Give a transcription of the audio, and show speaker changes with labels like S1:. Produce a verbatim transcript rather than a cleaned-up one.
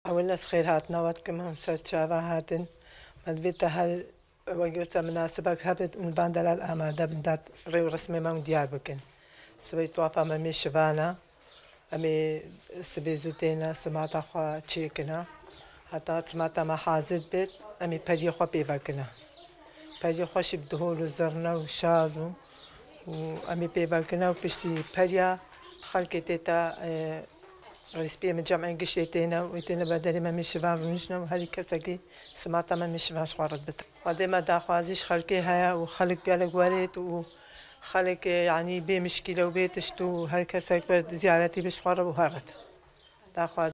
S1: أول ناس خير هاتنا وقت كمان سر شافا هاتن مدبيت هل وجوسا مناسبة هبت ونباند للأمادة بندات ريو رسمي ما ديار بكن سبيت وافا ممي شفانا أمي سبيزوتينا سمعتا خوا تشيكنا حتى سمعتا ما حازد بيت أمي بري خوا بيباكنا بري خوش بدهول وزرنا وشازو وأمي بيباكنا وبشتي بريا خلقي تيتا رسبي من جمع قشتينا ويتنا بدل ما مشفا ونجنا وهالي كساكي سمعتا ما مشفاش خارج بت قديما دا خوازيش خلقي هيا وخلق قالك وليت وخلق يعني بي مشكلة وبيتشتو هالكساك زيارتي بشخارة وهارت دا